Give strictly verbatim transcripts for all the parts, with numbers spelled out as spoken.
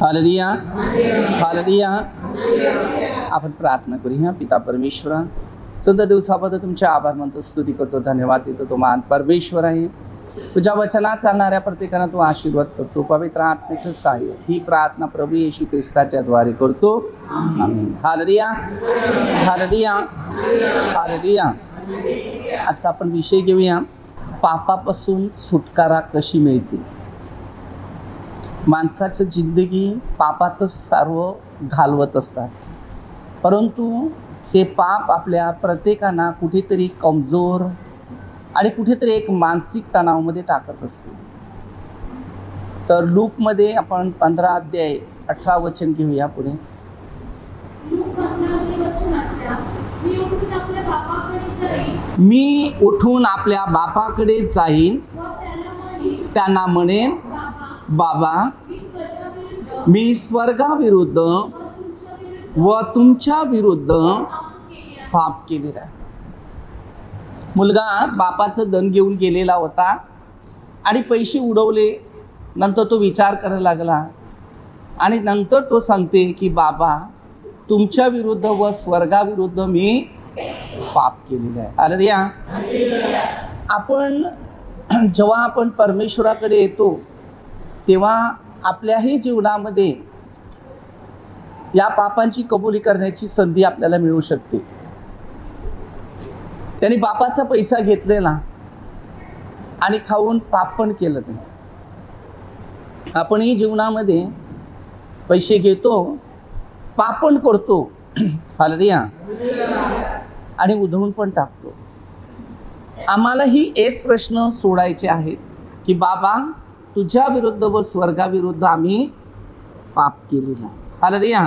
Hallelujah hallelujah. आपण प्रार्थना करूया. पिता परमेश्वरा, सुंदर दिवसाबद्दल तुमचे आभार मानतो, स्तुती करतो, धन्यवाद देतो. तो महान परमेश्वर आहे. तुझ्या वचनात चालणाऱ्या प्रत्येकाला तू आशीर्वाद करतो. पवित्र आत्म्याचं सहाय्य ही प्रार्थना प्रभू येशू ख्रिस्ताच्या द्वारे करतो. आमीन. हालेलुया हालेलुया हालेलुया. आजचा आपण विषय घेऊया, पापापासून सुटकारा कशी मिळते. माणसाचं जिंदगी पापातच सर्व घालवत असतात, परंतु ते पाप आपल्या प्रत्येकांना कुठेतरी कमजोर आणि कुठेतरी एक मानसिक तणावामध्ये टाकत असते. तर लूकमध्ये आपण पंधरा अध्याय अठरा वचन घेऊया पुढे. मी उठून आपल्या बापाकडे जाईन, त्यांना म्हणेन, बाबा, मी स्वर्गाविरुद्ध व तुमच्या विरुद्ध पाप केलेला आहे. मुलगा बापाचं धन घेऊन गेलेला होता आणि पैसे उडवले. नंतर तो विचार करायला लागला आणि नंतर तो सांगते की बाबा, तुमच्या विरुद्ध व स्वर्गाविरुद्ध मी पाप केलेलं आहे. हालेलुया. आपण जेव्हा आपण परमेश्वराकडे येतो तेव्हा आपल्याही जीवनामध्ये या पापांची कबुली करण्याची संधी आपल्याला मिळू शकते. त्यांनी बापाचा पैसा घेतलेला आणि खाऊन पाप पण केलं. ते आपणही जीवनामध्ये पैसे घेतो, पाप पण करतो. हालेलुया. आणि उधळून पण टाकतो. आम्हालाही हेच प्रश्न सोडायचे आहेत की बाबा, तुझ्या विरुद्ध व स्वर्गाविरुद्ध आम्ही पाप केलेला. हालेलुया.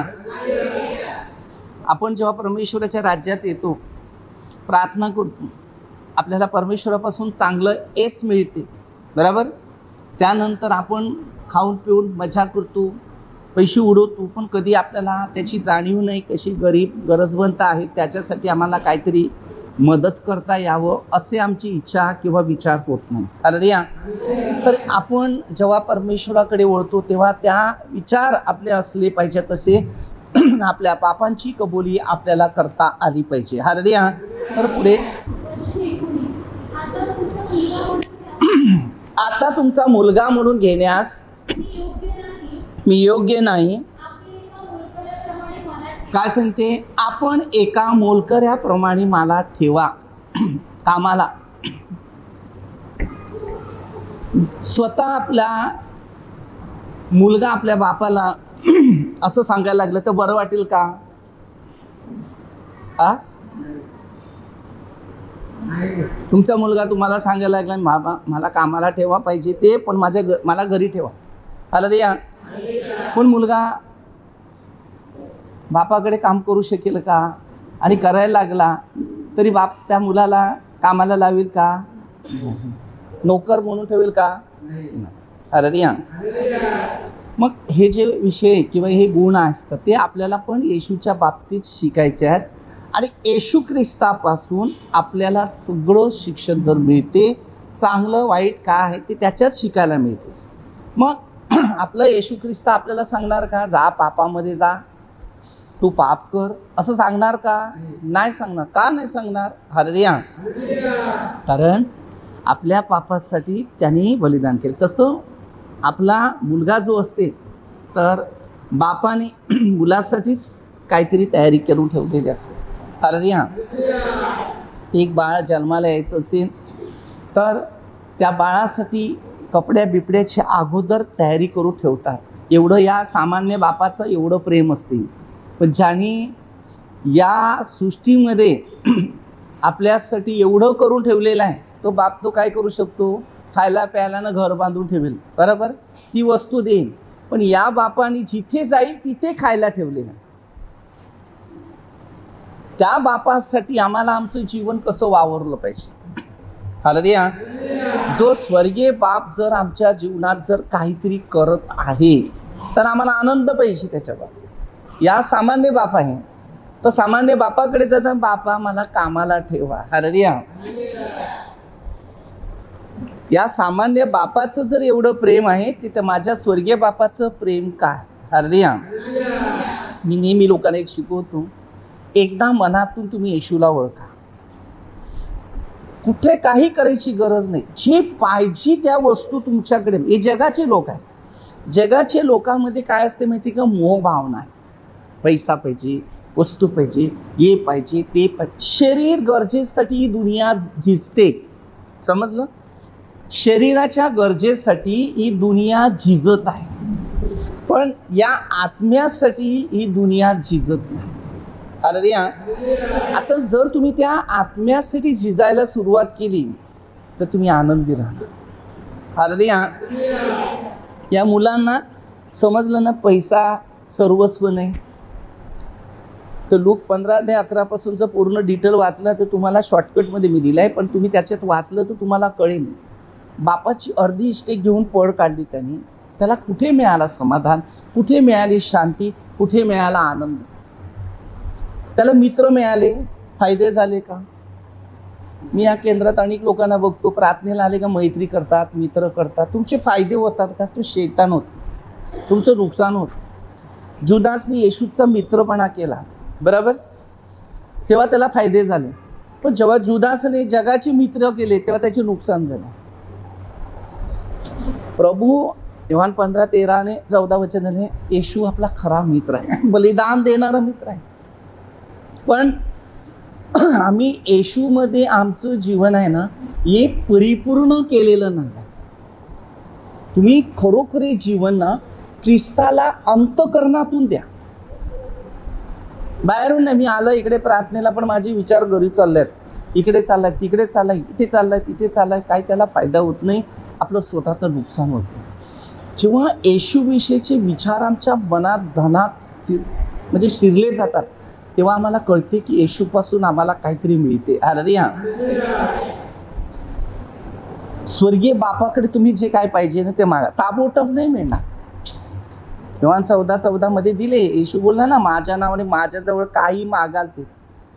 आपण जेव्हा परमेश्वराच्या राज्यात येतो, प्रार्थना करतो, आपल्याला परमेश्वरापासून चांगलं एस मिळते, बरोबर. त्यानंतर आपण खाऊन पिऊन मजा करतो, पैसे उडवतो, पण कधी आपल्याला त्याची जाणीव नाही कशी गरीब गरजवंत आहेत त्याच्यासाठी आम्हाला काहीतरी मदत करता यावं असे आमची इच्छा किंवा विचार होत नाही. हालेलुया. तर आपण जेव्हा परमेश्वराकडे वळतो तेव्हा त्या विचार आपले असले पाहिजे, तसे आपल्या पापांची कबुली आपल्याला करता आली पाहिजे. हालेलुया. तर पुढे, आता तुमचा मुलगा म्हणून घेण्यास मी योग्य नाही. काय सांगते, आपण एका मोलकऱ्याप्रमाणे मला ठेवा कामाला. स्वतः आपला मुलगा आपल्या बापाला असं सांगायला लागलं तर बरं वाटेल का? आ तुमचा मुलगा तुम्हाला सांगायला लागला, बाबा मला कामाला ठेवा पाहिजे ते, पण माझ्या ग मला घरी ठेवा. हालेलुया. पण मुलगा बापाकडे काम करू शकेल का? आणि करायला लागला तरी बाप त्या मुलाला कामाला लावेल का? नोकर म्हणून ठेवेल का? हालेलुया. मग हे जे विषय किंवा हे गुण असतात ते आपल्याला पण येशूच्या बाबतीत शिकायचे आहेत. आणि येशू ख्रिस्तापासून आपल्याला सगळं शिक्षण जर मिळते, चांगलं वाईट काय आहे ते त्याच्यात शिकायला मिळते. मग आपलं येशू ख्रिस्त आपल्याला सांगणार का, जा पापामध्ये जा, तू पाप कर, असं सांगणार का? नाही सांगणार. का नाही सांगणार? हालेलुया. कारण आपल्या पापासाठी त्यांनी बलिदान केलं. तसं आपला मुलगा जो असते तर बापाने मुलासाठीच काहीतरी तयारी करून ठेवलेली असते. हालेलुया. एक बाळ जन्माला यायचं असेल तर त्या बाळासाठी कपड्या बिपड्याची अगोदर तयारी करून ठेवतात. एवढं या सामान्य बापाचं एवढं प्रेम असते. पण ज्याने या सृष्टीमध्ये आपल्यासाठी एवढं करून ठेवलेलं आहे, तो बाप तो काय करू शकतो? खायला प्यायला न घर बांधून ठेवेल, बरोबर, ती वस्तू देईल. पण या बापाने जिथे जाईल तिथे खायला ठेवलेलं आहे. त्या बापासाठी आम्हाला आमचं जीवन कसं वावरलं पाहिजे. हालेलुया. जो स्वर्गीय बाप जर आमच्या जीवनात जर काहीतरी करत आहे तर आम्हाला आनंद पाहिजे त्याच्या बाबतीत. या सामान्य बाप आहे तर सामान्य बापाकडे जातात, बापा मला कामाला ठेवा. हालेलुया. या सामान्य बापाचं जर एवढं प्रेम आहे तिथं माझ्या स्वर्गीय बापाचं प्रेम काय? हालेलुया. मी नेहमी लोकांना एक शिकवतो, एकदा मनातून तुम्ही येशूला ओळखा. कुठे काही करायची गरज नाही. जे पाहिजे त्या वस्तू तुमच्याकडे. हे जगाचे लोक आहेत. जगाचे लोकांमध्ये काय असते माहिती का? मोह भावना आहे. पैसा पाहिजे, वस्तू पाहिजे, हे पाहिजे, ते पाहिजे. शरीर गरजेसाठी ही दुनिया झिजते. समजलं? शरीराच्या गरजेसाठी ही दुनिया झिजत आहे, पण या आत्म्यासाठी ही दुनिया झिजत नाही. हालेलुया. आता जर तुम्ही त्या आत्म्यासाठी झिजायला सुरुवात केली तर तुम्ही आनंदी राहणार. हालेलुया. या मुलांना समजलं ना, पैसा सर्वस्व नाही. तर लूक पंधरा ते अकरा पासूनचं पूर्ण डिटेल वाचलं तर तुम्हाला शॉर्टकटमध्ये मी दिलं आहे, पण तुम्ही त्याच्यात वाचलं तर तुम्हाला कळेल. बापाची अर्धी इस्टेट घेऊन पळ काढली त्यांनी. त्याला कुठे मिळाला समाधान, कुठे मिळाली शांती, कुठे मिळाला आनंद? त्याला मित्र मिळाले, फायदे झाले का? मी या केंद्रात अनेक लोकांना बघतो, प्रार्थनेला आले का मैत्री करतात, मित्र करतात. तुमचे फायदे होतात का? तो शैतान होतो, तुमचं नुकसान होतं. जुदासने येशूचा मित्रपणा केला, बरोबर, तेव्हा त्याला फायदे झाले. पण जेव्हा जुदासने जगाचे मित्र केले तेव्हा त्याचे नुकसान झाले. प्रभू योहान पंधरा तेराने चौदा वचनाने येशू आपला खरा मित्र आहे, बलिदान देणारा मित्र आहे. पण आम्ही येशूमध्ये आमचं जीवन आहे ना, हे परिपूर्ण केलेलं नाही. तुम्ही खरोखरे जीवन ना ख्रिस्ताला अंतःकरणातून द्या. बाहेरून नाही. मी आलं इकडे प्रार्थनेला, पण माझे विचार घरी चाललेत, इकडे चाललाय, तिकडे चाललाय, इथे चाललाय, तिथे चाललाय. काय त्याला फायदा होत नाही, आपलं स्वतःचं नुकसान होतं. जेव्हा येशूविषयीचे विचार आमच्या मनात धनात म्हणजे शिरले जातात तेव्हा आम्हाला कळते की येशूपासून आम्हाला काहीतरी मिळते. हालेलुया. स्वर्गीय बापाकडे तुम्ही जे काय पाहिजे ना ते मागा, ताबोटब नाही मिळणार. योहान चौदा चौदा मध्ये दिले. येशू बोलला ना, माझ्या नावाने माझ्याजवळ काही मागाल ते.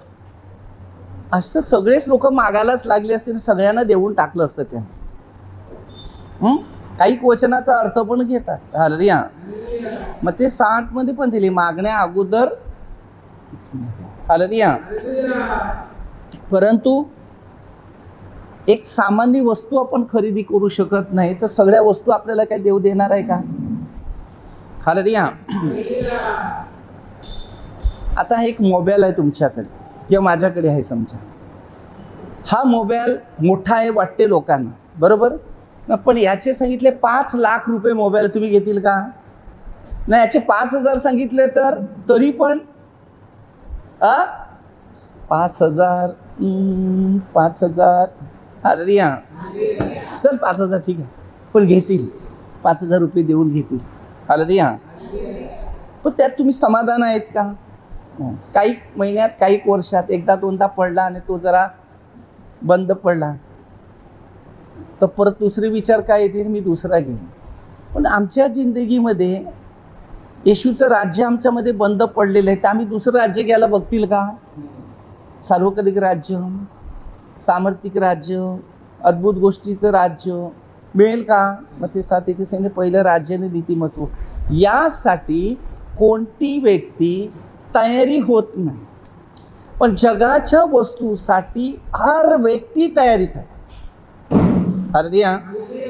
असं सगळेच लोक मागायलाच लागले असते, सगळ्यांना देऊन टाकलं असतं त्यानं. काही वचनाचा अर्थ पण घेतात. हालेलुया. मग ते साठ मध्ये पण दिले, मागण्या अगोदर. हालेलुया. परंतु एक सामान्य वस्तू आपण खरेदी करू शकत नाही, तर सगळ्या वस्तू आपल्याला काय देव देणार आहे का? हालेलुया. आता एक मोबाईल आहे तुमच्याकडे किंवा माझ्याकडे आहे समजा. हा मोबाईल मोठा आहे वाटते लोकांना, बरोबर ना, पण याचे सांगितले पाच लाख रुपये मोबाईल तुम्ही घेतील का? नाही. याचे पाच हजार सांगितले तर तरी पण आ पाच हजार पाच हजार हालेलुया. चल पाच हजार ठीक आहे, पण घेतील, पाच हजार रुपये देऊन घेतील. हालेलुया. पण त्यात तुम्ही समाधान आहेत का? काही महिन्यात, काही वर्षात एकदा दोनदा पडला आणि तो जरा बंद पडला तर परत दुसरे विचार काय येतील, मी दुसरा घेईन. पण आमच्या जिंदगीमध्ये येशूचं राज्य आमच्यामध्ये बंद पडलेलं आहे, तर आम्ही दुसरं राज्य घ्यायला बघतील का? सार्वकालिक राज्य, सामर्थिक राज्य, अद्भुत गोष्टीचं राज्य मिळेल का? मग ते सात येथे सांगितले, पहिलं राज्याने नीतिमत्व. यासाठी कोणती व्यक्ती तयारी होत नाही, पण जगाच्या वस्तूसाठी हर व्यक्ती तयारीत आहे. हालेलुया.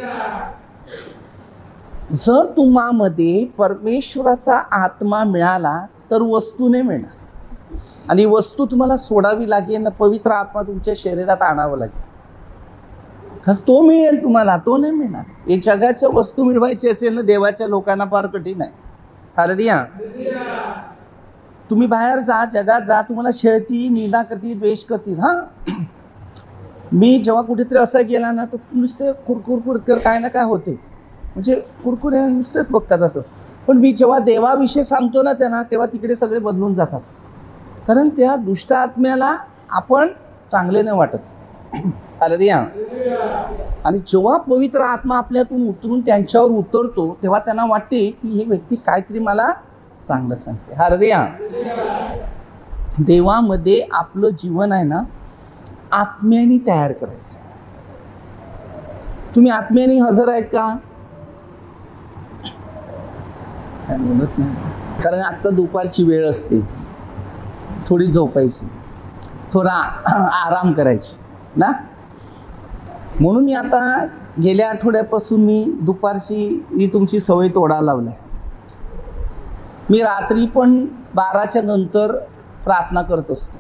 जर तुम्हामध्ये परमेश्वराचा आत्मा मिळाला तर वस्तूने मिळणार, आणि वस्तू तुम्हाला सोडावी लागेल ना, पवित्र आत्मा तुमच्या शरीरात आणावं लागेल, कारण तो मिळेल तुम्हाला, तो नाही मिळणार. हे जगाच्या वस्तू मिळवायची असेल ना, देवाच्या लोकांना फार कठीण आहे. हालेलुया. तुम्ही बाहेर जा, जगात जा, तुम्हाला शेळती, निंदा करतील, द्वेष करतील. हां, मी जेव्हा कुठेतरी असं गेला ना, तर नुसते कुरकुर कुरकुर काय ना काय होते, म्हणजे कुरकुर हे नुसतेच बघतात असं. पण मी जेव्हा देवाविषयी सांगतो ना त्यांना, तेव्हा तिकडे सगळे बदलून जातात, कारण त्या दुष्ट आत्म्याला आपण चांगले नाही वाटत. हालेलुया. आणि जेव्हा पवित्र आत्मा आपल्यातून उतरून त्यांच्यावर उतरतो तेव्हा त्यांना वाटते की ही व्यक्ती काहीतरी मला चांगलं सांगते. हालेलुया. देवामध्ये आपलं जीवन आहे ना, आत्म्याने तयार करायचं. तुम्ही आत्म्याने हजर आहेत का? काय बोलत नाही, कारण आत्ता दुपारची वेळ असते, थोडी झोपायची, थोडा आराम करायची ना. म्हणून मी आता गेल्या आठवड्यापासून मी दुपारची ही तुमची सवय तोडायला लावली आहे. मी रात्री पण बाराच्या नंतर प्रार्थना करत असतो.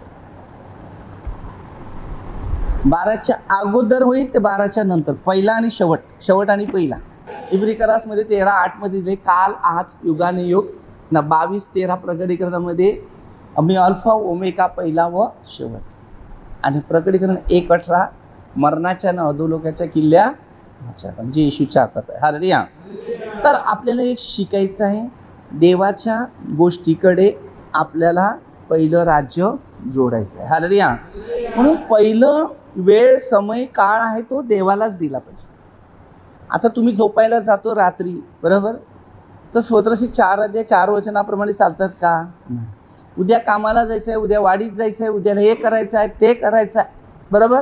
बाराच्या अगोदर होईल ते बाराच्या नंतर, पहिला आणि शेवट, शेवट आणि पहिला. इब्रिकरासमध्ये तेरा आठमध्ये दिले, काल आज युगाने युग ना. बावीस तेरा प्रकटीकरणामध्ये मी अल्फा ओमेगा पहिला व शेवट. आणि प्रकटीकरण एक अठरा मरणाच्या न अधोलोकाच्या किल्ल्या म्हणजे येशूच्या हातात आहे. हालेलुया. तर आपल्याला एक शिकायचं आहे, देवाच्या गोष्टीकडे आपल्याला पहिलं राज्य जोडायचं आहे. हालेलुया. म्हणून पहिलं वेळ समय काळ आहे तो देवालाच दिला पाहिजे. आता तुम्ही झोपायला जातो रात्री, बरोबर, तर स्वतःशी चार अध्याय चार वचनाप्रमाणे चालतात का? उद्या कामाला जायचं आहे, उद्या वाडीत जायचं आहे, उद्याला हे करायचं आहे, ते करायचं आहे, बरोबर,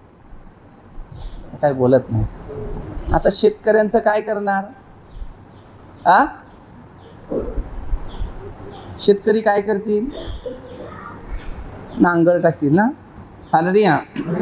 काय बोलत नाही. आता शेतकऱ्यांचं काय करणार? आ शेतकरी काय करतील? नांगर टाकतील ना. हालेलुया.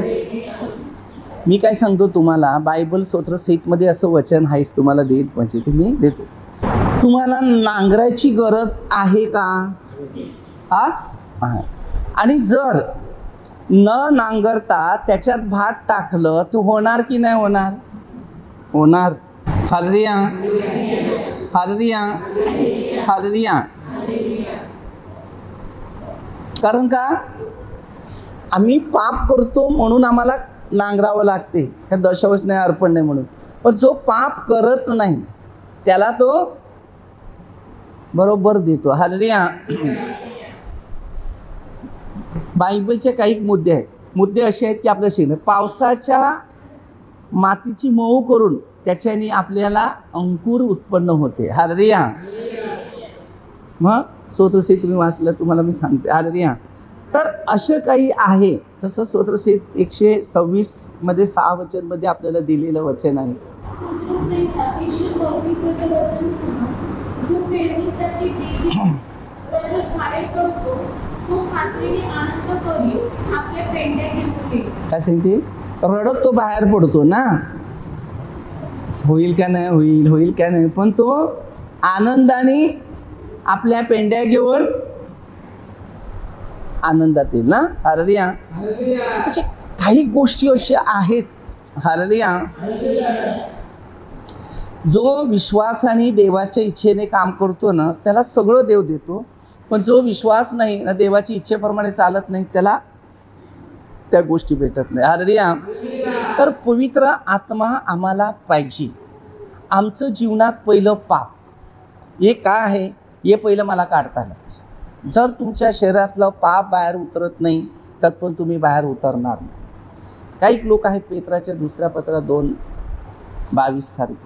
मी काय सांगतो तुम्हाला, बायबल स्तोत्रसहितमध्ये असं वचन आहेच, तुम्हाला देईल म्हणजे ते मी देतो. तुम्हाला नांगराची गरज आहे का? हा, आणि जर न नांगरता त्याच्यात भात टाकलं तर होणार की नाही होणार? होणार. हालेलुया. हालेलुया. हालेलुया. कारण का? आम्ही पाप करतो म्हणून आम्हाला नांगरावं लागते, हे दशवच नाही, अर्पण नाही म्हणून. पण जो पाप करत नाही त्याला तो बरोबर देतो. हालेलुया. बायबलचे काही मुद्दे आहेत. मुद्दे असे आहेत की आपल्या शेत पावसाच्या मातीची मऊ करून त्याच्याने आपल्याला अंकुर उत्पन्न होते. हालेलुया. मग स्तोत्रसहित तुम्ही वाचलं, तुम्हाला मी सांगते. हालेलुया. तर असं काही आहे. तसं स्तोत्रसहित एकशे सव्वीस मध्ये सहा वचन मध्ये आपल्याला दिलेलं वचन आहे. काय सांगते? रडत तो बाहेर पडतो ना, होईल का नाही होईल, होईल का नाही, पण तो आनंदाने आपल्या पेंड्या घेऊन आनंदात येईल ना. हालेलुया. म्हणजे काही गोष्टी अशा आहेत. हालेलुया. जो विश्वासाने देवाच्या इच्छेने काम करतो ना, त्याला सगळं देव देतो. पण जो विश्वास नाही ना, देवाची इच्छेप्रमाणे चालत नाही, त्याला त्या गोष्टी भेटत नाही. हालेलुया. तर पवित्र आत्मा आम्हाला पाहिजे. आमचं जीवनात पहिलं पाप हे काय आहे, हे पहिलं मला काढता आलं पाहिजे. जर तुमच्या शरीरातलं पाप बाहेर उतरत नाही तर पण तुम्ही बाहेर उतरणार नाही. काही लोक आहेत पेत्राच्या दुसऱ्या पत्रात दोन बावीस सारखे,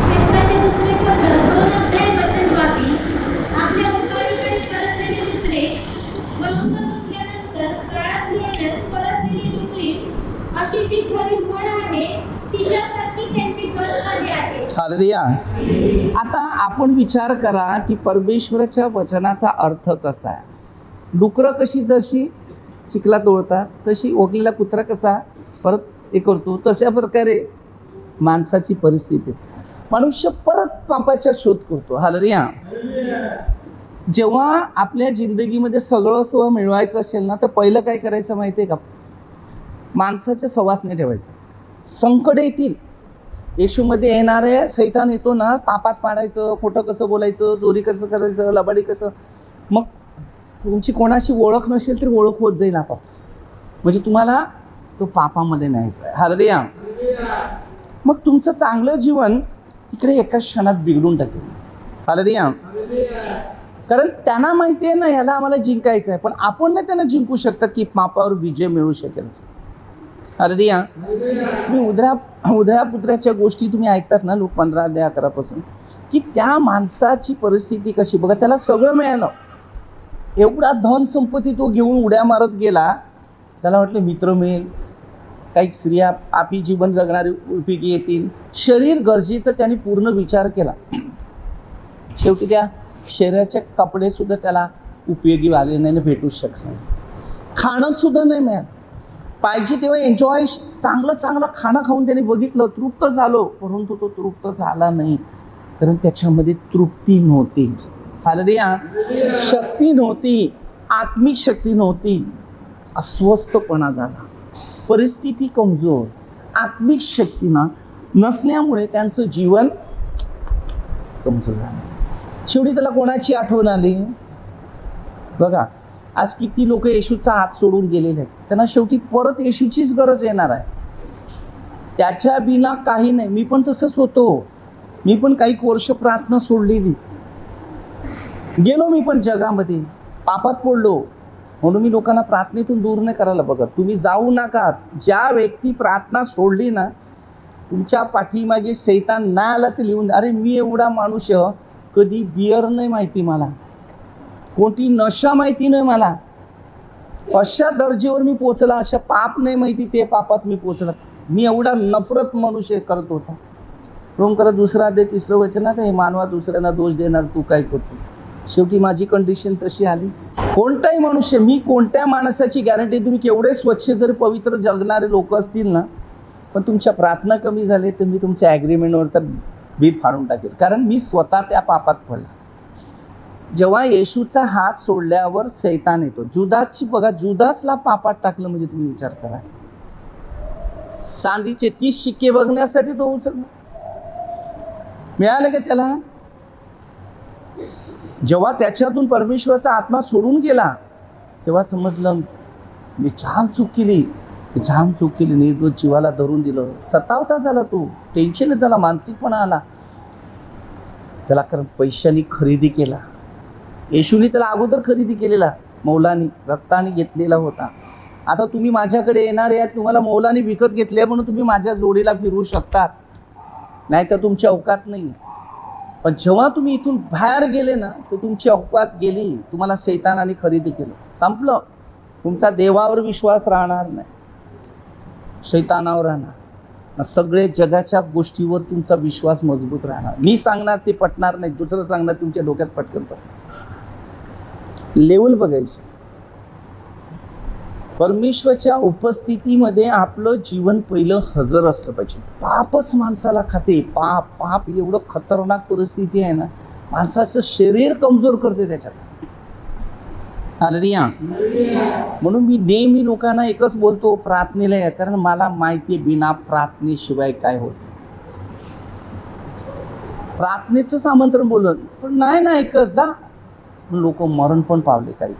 हालेलुया. आता आपण विचार करा की परमेश्वराच्या वचनाचा अर्थ कसा आहे. डुकरं कशी जशी चिखलात ओळतात, तशी ओकलेला कुत्रा कसा परत हे करतो, तशा प्रकारे माणसाची परिस्थिती. मनुष्य परत पापाचा शोध करतो. हालेलुया. जेव्हा आपल्या जिंदगीमध्ये सगळं स्व मिळवायचं असेल ना, तर पहिलं काय करायचं माहिती आहे का? माणसाच्या सहवास नाही ठेवायचा. संकट येतील, येशूमध्ये येणारे सैतान येतो ना, पापात पाडायचं, खोटं कसं बोलायचं, चोरी कसं करायचं, लबाडी कसं. मग तुमची कोणाशी ओळख नसेल तरी ओळख होत जाईल आपाप. म्हणजे तुम्हाला तो पापामध्ये न्यायचा आहे. हालेलुया. मग तुमचं चांगलं जीवन तिकडे एका क्षणात बिघडून टाकेल. हालेलुया. कारण त्यांना माहिती आहे ना, ह्याला आम्हाला जिंकायचं आहे, पण आपण नाही त्यांना जिंकू शकतात की पापावर विजय मिळू शकेल. हालेलुया. मी उधळ्या उधळ्या पुत्र्याच्या गोष्टी तुम्ही ऐकतात ना, लोक पंधरा अध्याय अकरापासून, की त्या माणसाची परिस्थिती कशी बघा. त्याला सगळं मिळालं, एवढा धन संपत्ती तो घेऊन उड्या मारत गेला. त्याला वाटलं मित्र मिळेल, काही स्त्रिया आपली जीवन जगणारी उपयोगी येतील, शरीर गरजेचा त्याने पूर्ण विचार केला. शेवटी त्या शरीराचे कपडे सुद्धा त्याला उपयोगी आले नाही, भेटूच शकले नाही. खाणं सुद्धा नाही मिळालं. पाहिजे तेव्हा एन्जॉय चांगलं चांगलं खाणं खाऊन त्याने बघितलं, तृप्त झालो, परंतु तो तृप्त झाला नाही, कारण त्याच्यामध्ये तृप्ती नव्हती. हालेलुया. शक्ती नव्हती, आत्मिक शक्ती नव्हती. अस्वस्थपणा झाला, परिस्थिती कमजोर, आत्मिक शक्ती ना नसल्यामुळे त्यांचं जीवन कमजोर झालं. शेवटी त्याला कोणाची आठवण आली बघा. आज किती लोक येशूचा हात सोडून गेलेले आहेत, त्यांना शेवटी परत येशूचीच गरज येणार आहे. त्याच्या बिना काही नाही. मी पण तसंच होतो. मी पण काही वर्ष प्रार्थना सोडलेली, गेलो मी पण जगामध्ये, पापात पडलो, म्हणून मी लोकांना प्रार्थनेतून दूर नाही करायला बघत. तुम्ही जाऊ नका. ज्या व्यक्ती प्रार्थना सोडली ना, तुमच्या पाठीमागे शैतान नाही आला ते लिहून. अरे मी एवढा माणूस कधी बियर नाही माहिती मला, कोणती नशा माहिती नाही मला, अशा दर्जेवर मी पोचला, अशा पाप नाही माहिती, ते पापात मी पोचला. मी एवढा नफरत मनुष्य करत होता. रोम करत दुसरा दे तिसरं वचनात हे मानवा दुसऱ्यांना दोष देणार तू काय करतो. शेवटी माझी कंडिशन तशी आली. कोणताही मनुष्य, मी कोणत्या माणसाची गॅरंटी, तुम्ही केवढे स्वच्छ जरी पवित्र जगणारे लोक असतील ना, पण तुमच्या प्रार्थना कमी झाले तर मी तुमच्या ॲग्रीमेंटवरचा बिल फाडून टाकेल, कारण मी स्वतः त्या पापात पडला. जेव्हा येशूचा हात सोडल्यावर शैतान येतो. जुदासची बघा, जुदासला पापात टाकलं म्हणजे तुम्ही विचार करा. चांदीचे तीस शिक्के बघण्यासाठी तो उचलला, मिळाले का त्याला? जेव्हा त्याच्यातून परमेश्वराचा आत्मा सोडून गेला तेव्हा समजलं मी छान चूक केली, मी छान चूक केली, निर्दोष जीवाला धरून दिलं. सतावता झाला, तो टेन्शनच झाला, मानसिकपणा आला त्याला, कारण पैशाने खरेदी केला. येशूने त्याला अगोदर खरेदी केलेला, मौलानी रक्ताने घेतलेला होता. आता तुम्ही माझ्याकडे येणार आहे, तुम्हाला मौलाने विकत घेतले म्हणून तुम्ही माझ्या जोडीला फिरू शकतात, नाही तर तुमची अवकात नाही. पण जेव्हा तुम्ही इथून बाहेर गेले ना, तर तुमची अवकात गेली. तुम्हाला शैतानाने खरेदी केलं, संपलं. तुमचा देवावर विश्वास राहणार नाही, शैतानावर राहणार. सगळे जगाच्या गोष्टीवर तुमचा विश्वास मजबूत राहणार. मी सांगणार ते पटणार नाही, दुसरं सांगणार तुमच्या डोक्यात पटकन पडणार. लेवल बघायची. परमेश्वराच्या उपस्थितीमध्ये आपलं जीवन पहिलं हजर असलं पाहिजे. पापच माणसाला खाते. पाप पाप एवढं खतरनाक परिस्थिती आहे ना, माणसाचं शरीर कमजोर करते त्याच्यात. हालेलुया. म्हणून मी नेहमी लोकांना एकच बोलतो, प्रार्थनेला या, कारण मला माहिती आहे बिना प्रार्थनेशिवाय काय होत नाही. प्रार्थनेचंच आमंत्रण बोलत पण नाही ना ऐकत जा, लोक मरण पण पावले काही.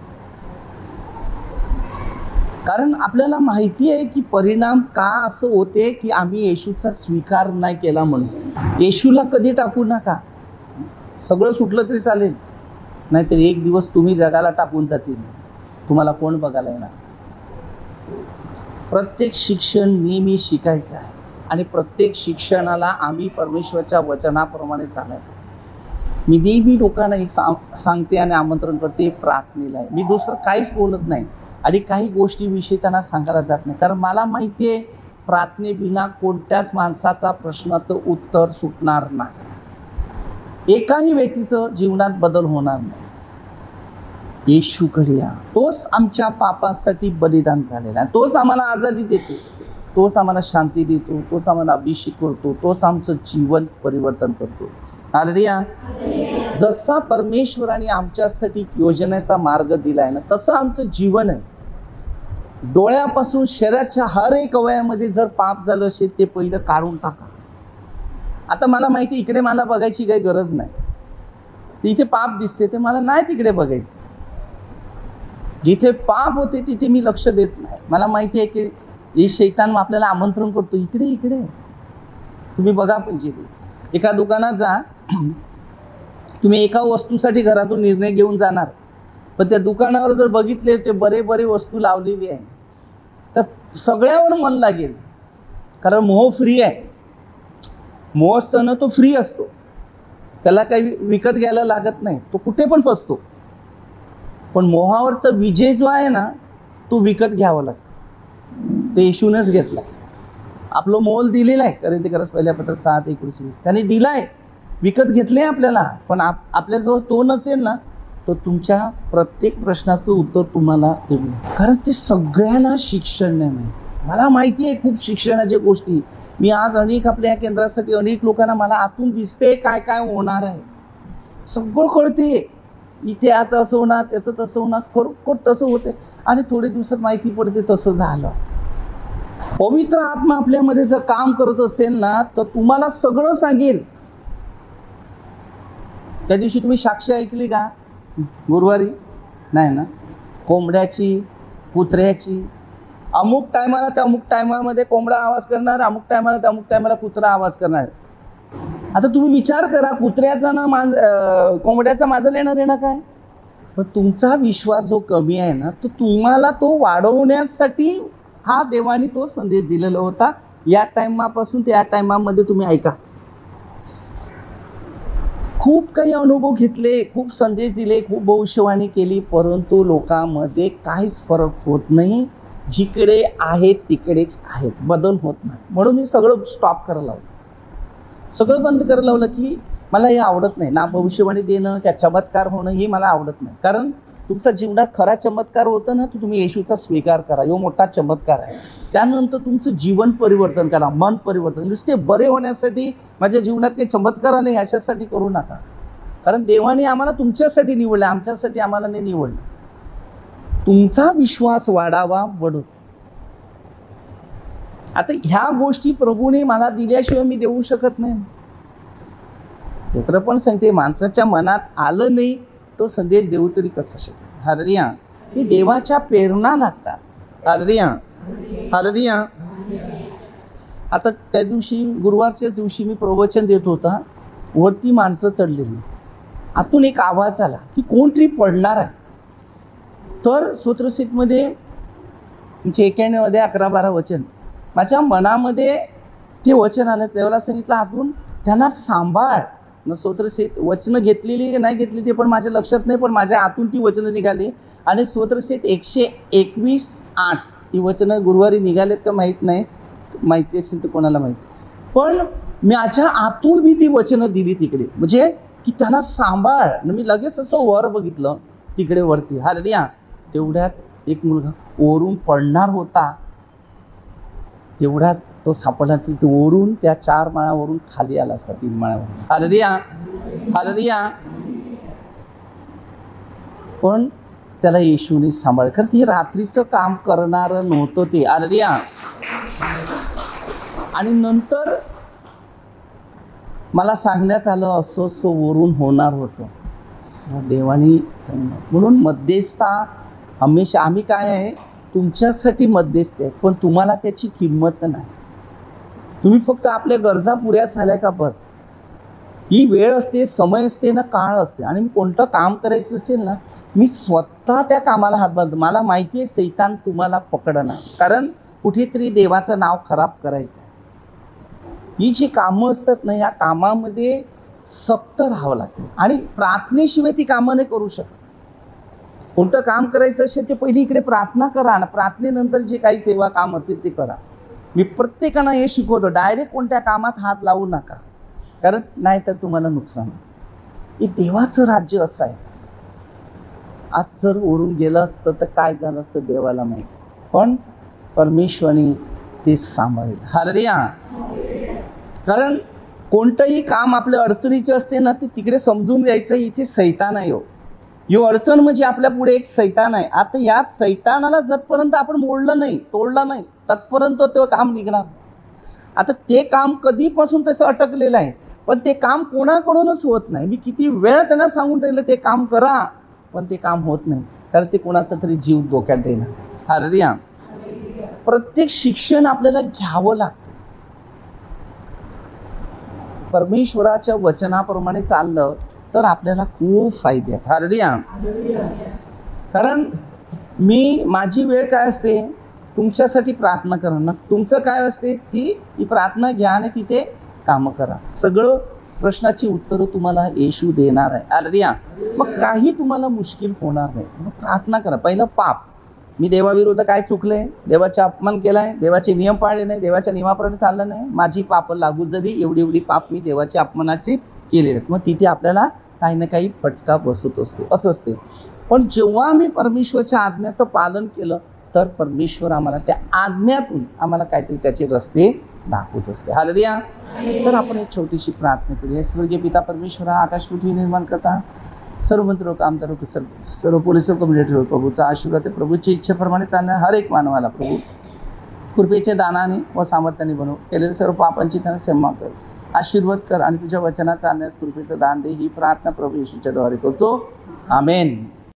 कारण आपल्याला माहिती आहे की परिणाम का असं होते की आम्ही येशूचा स्वीकार नाही केला म्हणून. येशूला कधी टाकू नका. सगळं सुटलं तरी चालेल, नाहीतर एक दिवस तुम्ही जगाला टाकून जातील, तुम्हाला कोण बघायला येणार. प्रत्येक शिक्षण नेहमी शिकायचं आहे आणि प्रत्येक शिक्षणाला आम्ही परमेश्वराच्या वचनाप्रमाणे चालायचं आहे. मी नेहमी लोकांना एक सांग सांगते आणि आमंत्रण करते, प्रार्थनेला आहे. मी दुसरं काहीच बोलत नाही आणि काही गोष्टीविषयी त्यांना सांगायला जात नाही, कारण मला माहिती आहे प्रार्थनेविना कोणत्याच माणसाचा प्रश्नाचं उत्तर सुटणार नाही. एकाही व्यक्तीचं जीवनात बदल होणार नाही. येशूकडे या. तोच आमच्या पापासाठी बलिदान झालेला आहे. तोच आम्हाला आझादी देतो, तोच आम्हाला शांती देतो, तोच आम्हाला अभिषेक करतो, तोच आमचं जीवन परिवर्तन करतो. हालेलुया. जसा परमेश्वराने आमच्यासाठी योजनेचा मार्ग दिलाय ना, तसं आमचं जीवन आहे. डोळ्यापासून शरीराच्या हर एक अवयवामध्ये जर पाप झालं असेल ते पहिलं काढून टाका. आता मला माहिती इकडे मला बघायची काही गरज नाही, इथे पाप दिसते ते मला नाही तिकडे बघायचं. जिथे पाप होते तिथे मी लक्ष देत नाही. मला माहिती आहे की हे शैतान आपल्याला आमंत्रण करतो, इकडे इकडे तुम्ही बघा पाहिजे. एका दुकानात जा, तुम्ही एका वस्तूसाठी घरातून निर्णय घेऊन जाणार, पण त्या दुकानावर जर बघितले ते बरे बरे वस्तू लावलेली आहे तर सगळ्यावर मन लागेल, कारण मोह फ्री आहे. मोह असताना तो फ्री असतो, त्याला काही विकत घ्यायला लागत नाही, तो कुठे पण फसतो. पण मोहावरचा विजय जो आहे ना, तो विकत घ्यावा लागतो. ते येशूनच घेतला. आपलं मोल दिलेलं आहे, कारण ते खरंच पहिल्या पत्र सात एकोणीस वीस त्याने दिला आहे. विकत घेतले आपल्याला, पण आप आपल्याजवळ तो नसेल ना, तर तुमच्या प्रत्येक प्रश्नाचं उत्तर तुम्हाला देऊ, कारण ते सगळ्यांना शिक्षण नाही माहिती. मला माहिती आहे खूप शिक्षणाच्या गोष्टी. मी आज अनेक आपल्या या केंद्रासाठी अनेक लोकांना मला आतून दिसते काय काय होणार आहे, सगळं कळते. इथे असं असं होणार, त्याचं तसं होणार, खरोखर तसं होते आणि थोडे दिवसात माहिती पडते तसं झालं. पवित्र आत्मा आपल्यामध्ये जर काम करत असेल ना, तर तुम्हाला सगळं सांगेल. त्या दिवशी तुम्ही साक्ष ऐकली का गुरुवारी? नाही ना. कोंबड्याची, कुत्र्याची. अमुक टायमाला त्या अमुक टायमामध्ये कोंबडा आवाज करणार, अमुक टायमाला त्या अमुक टायमाला कुत्रा आवाज करणार. आता तुम्ही विचार करा, कुत्र्याचा ना मांज कोंबड्याचा माझं लेणं देणं काय? पण तुमचा विश्वास जो कमी आहे ना, तो तुम्हाला तो वाढवण्यासाठी हा देवाने तो संदेश दिलेला होता. या टायमापासून त्या टायमामध्ये तुम्ही ऐका. खूप काही अनुभव घेतले, खूप संदेश दिले, खूप भविष्यवाणी केली, परंतु लोकांमध्ये काहीच फरक होत नाही. जिकडे आहेत तिकडेच आहेत, बदल होत नाही. म्हणून मी सगळं स्टॉप करायला लावलं, सगळं बंद करायला लावलं की मला हे आवडत नाही. ना भविष्यवाणी देणं, त्या चमत्कार होणं हे मला आवडत नाही. कारण तुमचा जीवनात खरा चमत्कार होतं ना, तर तुम्ही येशूचा स्वीकार करा, हा मोठा चमत्कार आहे. त्यानंतर तुमचं जीवन परिवर्तन करा, मन परिवर्तन. नुसते बरे होण्यासाठी माझ्या जीवनात काही चमत्कार नाही ह्याच्यासाठी करू नका, कारण देवाने आम्हाला तुमच्यासाठी निवडलं, आमच्यासाठी आम्हाला नाही निवडलं. तुमचा विश्वास वाढावा, वडो. आता ह्या गोष्टी प्रभूने मला दिल्याशिवाय मी देऊ शकत नाही. मित्र पण सांगते, माणसाच्या मनात आलं नाही तो संदेश देऊ तरी कसं शकेल. हालेलुया. ही देवाच्या प्रेरणा लागतात. हालेलुया, हालेलुया. आता त्या दिवशी गुरुवारच्याच दिवशी मी प्रवचन देत होता, वरती माणसं चढलेली. आतून एक आवाज आला की कोणतरी पडणार आहे. तर स्तोत्रसीतमध्ये म्हणजे एक्याण्णवमध्ये अकरा बारा वचन माझ्या मनामध्ये ते वचन आलं. देवाला सांगितलं आतून त्यांना सांभाळ. मग स्तोत्रसीत वचनं घेतलेली की नाही घेतली ते पण माझ्या लक्षात नाही, पण माझ्या आतून ती वचनं निघाली. आणि स्तोत्रसीत एकशे एकवीस आठ ही वचनं गुरुवारी निघालेत का माहीत नाही, माहिती असेल तर कोणाला माहिती. पण माझ्या आतून मी ती वचनं दिली तिकडे, म्हणजे की त्यांना सांभाळ. मी लगेच तसं वर बघितलं तिकडे वरती. हालेलुया. तेवढ्यात एक मुलगा ओरून पडणार होता, तेवढ्यात तो सापडला. तिथे ओरून त्या चार माळ्यावरून खाली आला असता, तीन माळ्यावरून. Hallelujah, hallelujah. पण त्याला येशूने सांभाळ, कारण ते रात्रीचं काम करणारं नव्हतं ते. हालेलुया. आणि नंतर मला सांगण्यात आलं असं असं वरून होणार होतं. देवानी म्हणून मध्यस्थता हमेशा आम्ही काय आहे तुमच्यासाठी मध्यस्थ आहे, पण तुम्हाला त्याची किंमत नाही. तुम्ही फक्त आपल्या गरजा पुऱ्या झाल्या का बस. ही वेळ असते, समय असते ना, काळ असते. आणि मी कोणतं काम करायचं असेल ना, मी स्वतः त्या कामाला हातभार. मला माहिती आहे सैतान तुम्हाला पकडणार, कारण कुठेतरी देवाचं नाव खराब करायचं आहे. ही जी कामं असतात ना, या कामामध्ये सक्त राहावं लागते आणि प्रार्थनेशिवाय ती कामं नाही करू शकत. कोणतं काम करायचं असेल ते पहिली इकडे प्रार्थना करा ना, प्रार्थनेनंतर जे काही सेवा काम असेल ते करा. मी प्रत्येकांना हे शिकवतो, डायरेक्ट कोणत्या कामात हात लावू नका, कारण नाही तर तुम्हाला नुकसान. हे देवाचं राज्य असं आहे. आज जर ओरून गेलं असतं तर काय झालं असतं देवाला माहिती, पण परमेश्वराने ते सांभाळेल. हालेलुया. कारण कोणतंही काम आपल्या अडचणीचे असते ना, ते तिकडे समजून द्यायचं इथे सैतान आहे. यो अडचण म्हणजे आपल्या पुढे एक सैतान आहे. आता या सैतानाला जतपर्यंत आपण मोडलं नाही, तोडलं नाही, तत्पर्यंत ते काम निघणार. आता ते काम कधीपासून तसं अटकलेलं आहे, पण ते काम कोणाकडूनच होत नाही. मी किती वेळ त्यांना सांगून राहिलं ते काम करा, पण ते काम होत नाही, कारण ते कोणाचा तरी जीव धोक्यात देणार. हालेलुया. प्रत्येक शिक्षण आपल्याला घ्यावं लागतं. परमेश्वराच्या वचनाप्रमाणे चाललं तर आपल्याला खूप फायदे आहेत. हालेलुया. कारण मी माझी वेळ काय असते तुमच्यासाठी प्रार्थना करणं. तुमचं काय असते ती ही प्रार्थना घ्या आणि तिथे कामं करा. सगळं प्रश्नाची उत्तरं तुम्हाला येशू देणार आहे. हालेलुया. मग काही तुम्हाला मुश्किल होणार नाही. मग प्रार्थना करा. पहिलं पाप, मी देवाविरुद्ध काय चुकले, देवाचा अपमान केला आहे, देवाचे नियम पाळले नाही, देवाच्या नियमाप्रमाणे चाललं नाही, माझी पाप लागू झाली, एवढी एवढी पाप मी देवाच्या अपमानाची केलेले आहेत. मग तिथे आपल्याला काही ना काही फटका बसत असतो, असं असते. पण जेव्हा आम्ही परमेश्वराच्या आज्ञाचं पालन केलं तर परमेश्वर आम्हाला त्या आज्ञातून आम्हाला काहीतरी त्याचे रस्ते दाखवत असते. हालेलुया. तर आपण एक छोटीशी प्रार्थना करूया. स्वर्गीय पिता परमेश्वरा, आकाश पृथ्वी निर्माण करता सर्व मंत्र कामदार सर्व सर्व पोलीस कम्युनिटी प्रभूचा आशीर्वाद आहे. प्रभूची इच्छेप्रमाणे चालण्या हर एक मानवाला प्रभू कृपेचे दानाने व सामर्थ्याने बनव. केलेल्या सर्व पापांची त्यांना क्षमा कर, आशीर्वाद कर आणि तुझ्या वचनात चालण्यास कृपेचं दान दे. ही प्रार्थना प्रभू येशूच्या द्वारे करतो. आमेन.